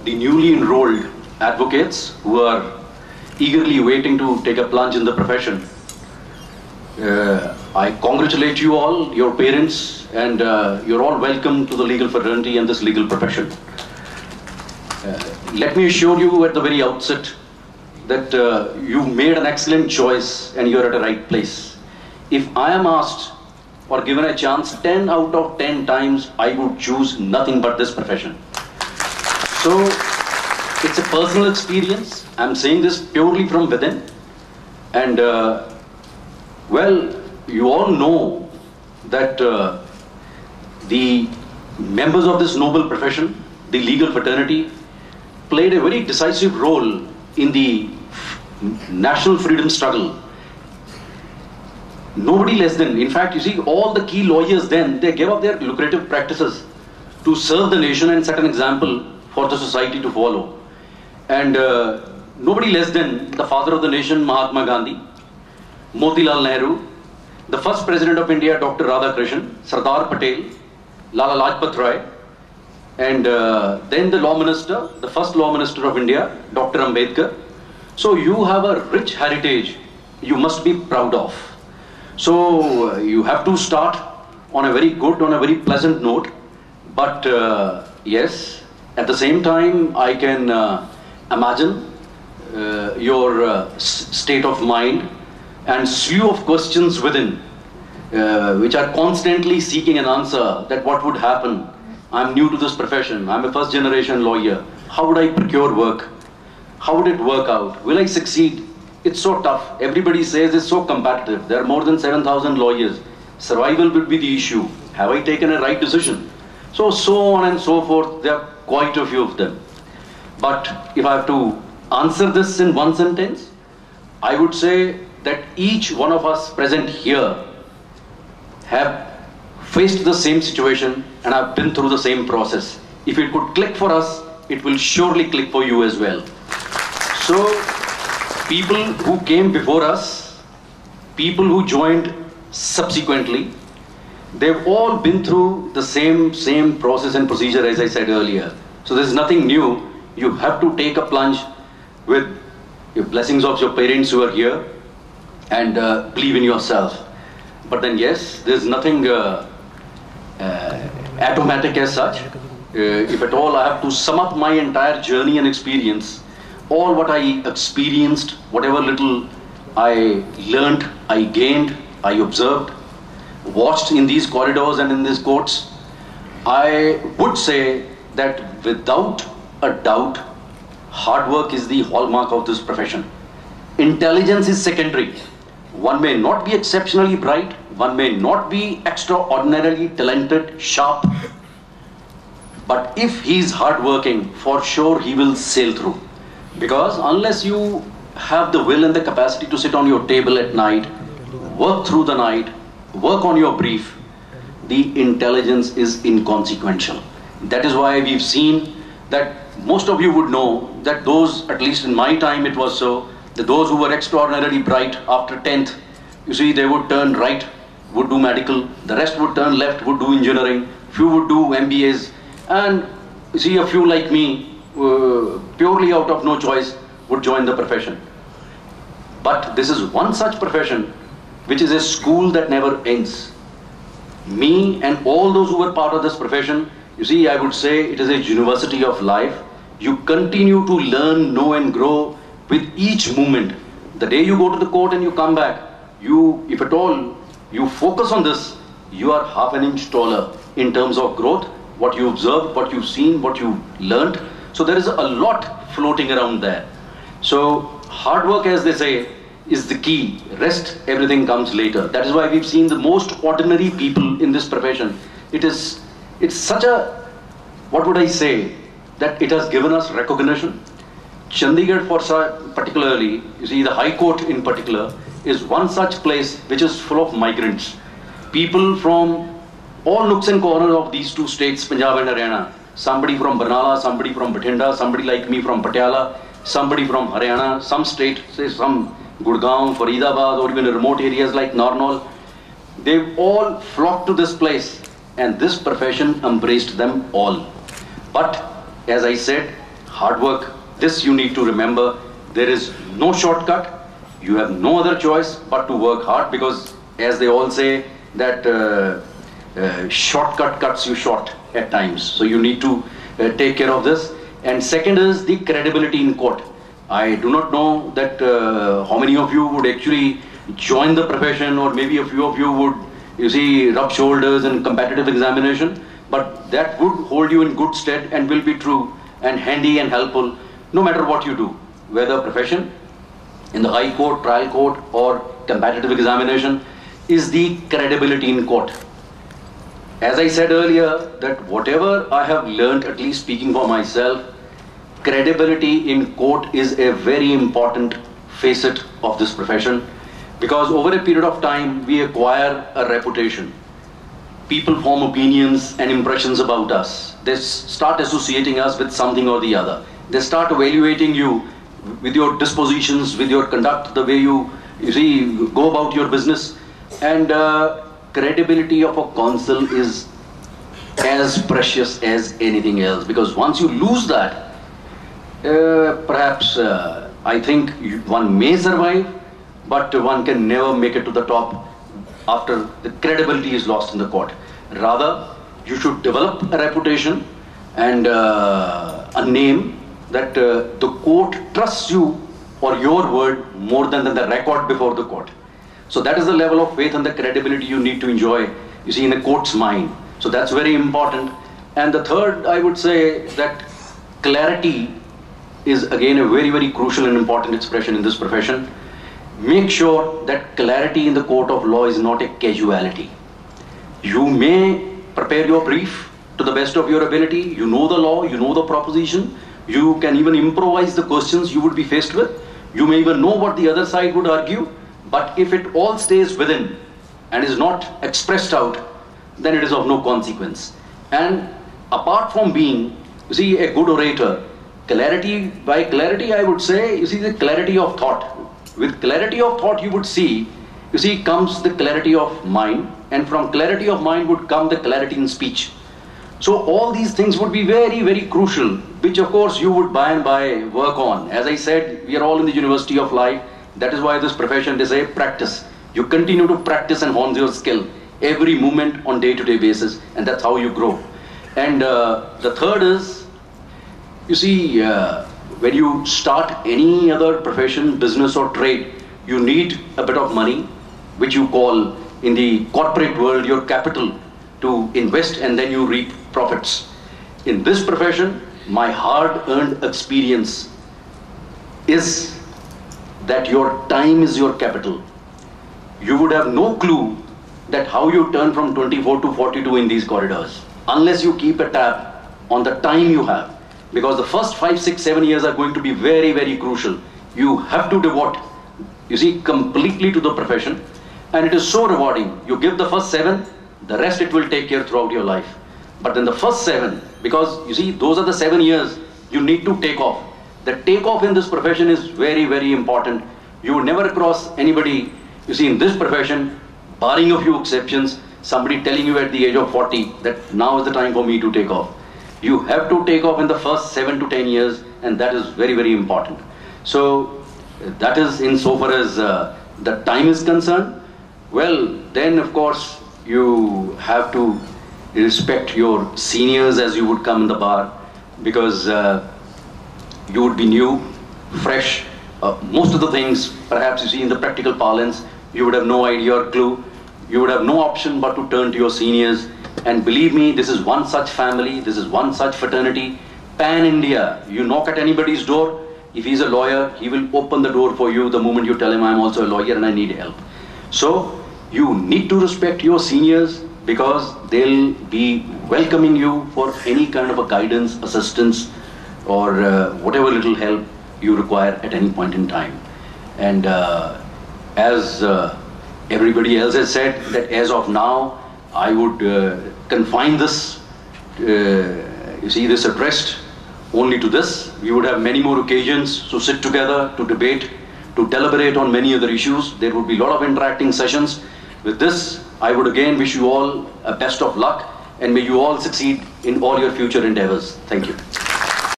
the newly enrolled advocates who are eagerly waiting to take a plunge in the profession. I congratulate you all, your parents, and you're all welcome to the legal fraternity and this legal profession. Let me assure you at the very outset that you made an excellent choice and you're at the right place. If I am asked or given a chance 10 out of 10 times, I would choose nothing but this profession. So it's a personal experience. I'm saying this purely from within. And well, you all know that the members of this noble profession, the legal fraternity, played a very decisive role in the national freedom struggle. Nobody less than, in fact, you see, all the key lawyers then, they gave up their lucrative practices to serve the nation and set an example for the society to follow. And nobody less than the father of the nation, Mahatma Gandhi, Motilal Nehru, the first president of India, Dr. Radhakrishnan, Sardar Patel, Lala Lajpat Rai, and then the law minister, the first law minister of India, Dr. Ambedkar. So you have a rich heritage you must be proud of. So you have to start on a very good, on a very pleasant note. But yes, at the same time, I can imagine your state of mind and slew of questions within, which are constantly seeking an answer that what would happen. I'm new to this profession. I'm a first generation lawyer. How would I procure work? How would it work out? Will I succeed? It's so tough. Everybody says it's so competitive. There are more than 7,000 lawyers. Survival will be the issue. Have I taken a right decision? So on and so forth. There are quite a few of them. But if I have to answer this in one sentence, I would say that each one of us present here have faced the same situation and have been through the same process. If it could click for us, it will surely click for you as well. So people who came before us, people who joined subsequently, they've all been through the same process and procedure as I said earlier. So there's nothing new. You have to take a plunge with your blessings of your parents who are here and believe in yourself. But then yes, there's nothing automatic as such. If at all I have to sum up my entire journey and experience, all what I experienced, whatever little I learned, I gained, I observed, watched in these corridors and in these courts, I would say that without a doubt, hard work is the hallmark of this profession. Intelligence is secondary. One may not be exceptionally bright, one may not be extraordinarily talented, sharp, but if he is hardworking, for sure he will sail through. Because unless you have the will and the capacity to sit on your table at night, work through the night, work on your brief, the intelligence is inconsequential. That is why we've seen that most of you would know that those, at least in my time it was so, that those who were extraordinarily bright after 10th, you see, they would turn right, would do medical, the rest would turn left, would do engineering, few would do MBAs, and you see a few like me, purely out of no choice, would join the profession. But this is one such profession which is a school that never ends. Me and all those who were part of this profession, you see, I would say it is a university of life. You continue to learn, know and grow with each movement. The day you go to the court and you come back, you, if at all, you focus on this, you are half an inch taller in terms of growth, what you observed, what you've seen, what you learned. So there is a lot floating around there. So hard work, as they say, is the key. Rest, everything comes later. That is why we've seen the most ordinary people in this profession. It's such a, what would I say, that it has given us recognition. Chandigarh particularly, you see the High Court in particular, is one such place which is full of migrants. People from all nooks and corners of these two states, Punjab and Haryana. Somebody from Barnala, somebody from Bathinda, somebody like me from Patiala, somebody from Haryana, some state, say some Gurgaon, Faridabad, or even remote areas like Narnaul. They've all flocked to this place and this profession embraced them all. But as I said, hard work. This you need to remember. There is no shortcut. You have no other choice but to work hard, because as they all say that shortcut cuts you short at times. So you need to take care of this. And second is the credibility in court. I do not know that how many of you would actually join the profession, or maybe a few of you would, you see, rub shoulders in competitive examination, but that would hold you in good stead and will be true and handy and helpful no matter what you do, whether profession, in the high court, trial court, or competitive examination, is the credibility in court. As I said earlier, that whatever I have learned, at least speaking for myself, credibility in court is a very important facet of this profession, because over a period of time we acquire a reputation. People form opinions and impressions about us. They start associating us with something or the other. They start evaluating you with your dispositions, with your conduct, the way you see, go about your business. And credibility of a counsel is as precious as anything else, because once you lose that, perhaps I think one may survive, but one can never make it to the top after the credibility is lost in the court. Rather, you should develop a reputation and a name that the court trusts you or your word more than the record before the court. So that is the level of faith and the credibility you need to enjoy, you see, in a court's mind. So that's very important. And the third, I would say that clarity is again a very, very crucial and important expression in this profession. Make sure that clarity in the court of law is not a casualty. You may prepare your brief to the best of your ability. You know the law, you know the proposition. You can even improvise the questions you would be faced with. You may even know what the other side would argue. But if it all stays within and is not expressed out, then it is of no consequence. And apart from being, you see, a good orator, clarity, by clarity I would say, you see, the clarity of thought. With clarity of thought you would see, you see, comes the clarity of mind, and from clarity of mind would come the clarity in speech. So all these things would be very, very crucial, which of course you would by and by work on. As I said, we are all in the university of life. That is why this profession, they say, practice. You continue to practice and hone your skill every moment on day-to-day basis, and that's how you grow. And the third is, you see, when you start any other profession, business or trade, you need a bit of money, which you call in the corporate world your capital, to invest, and then you reap profits. In this profession, my hard-earned experience is that your time is your capital. You would have no clue that how you turn from 24 to 42 in these corridors, unless you keep a tab on the time you have. Because the first 5, 6, 7 years are going to be very, very crucial. You have to devote, you see, completely to the profession. And it is so rewarding. You give the first 7, the rest it will take care throughout your life. But then the first 7, because you see, those are the 7 years you need to take off. The takeoff in this profession is very, very important. You would never cross anybody, you see, in this profession, barring a few exceptions, somebody telling you at the age of 40 that now is the time for me to take off. You have to take off in the first 7 to 10 years, and that is very, very important. So that is insofar as the time is concerned. Well, then of course you have to respect your seniors as you would come in the bar, because you would be new, fresh. Most of the things, perhaps you see in the practical parlance, you would have no idea or clue. You would have no option but to turn to your seniors. And believe me, this is one such family, this is one such fraternity. Pan-India, you knock at anybody's door, if he's a lawyer, he will open the door for you the moment you tell him, I'm also a lawyer and I need help. So you need to respect your seniors, because they'll be welcoming you for any kind of a guidance, assistance, or whatever little help you require at any point in time. And as everybody else has said, that as of now, I would confine this, you see, this address only to this. We would have many more occasions to sit together, to debate, to deliberate on many other issues. There would be a lot of interacting sessions. With this, I would again wish you all a best of luck, and may you all succeed in all your future endeavors. Thank you.